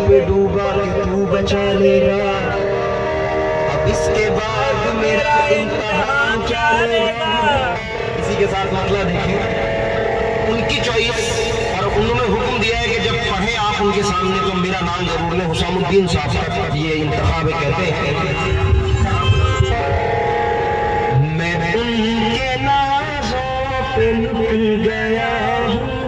में डूबा कि तू बचा लेगा। अब इसके बाद मेरा इम्तिहान चलेगा। इसी के साथ मतलब देखिए उनकी चॉइस, और उन्होंने हुक्म दिया है कि जब पढ़े आप उनके सामने तो मेरा नाम जरूर लें, हुसामुद्दीन साहब। ये इंतखाब कहते हैं मैं उनके नाज़ों पे लुट गया हूँ।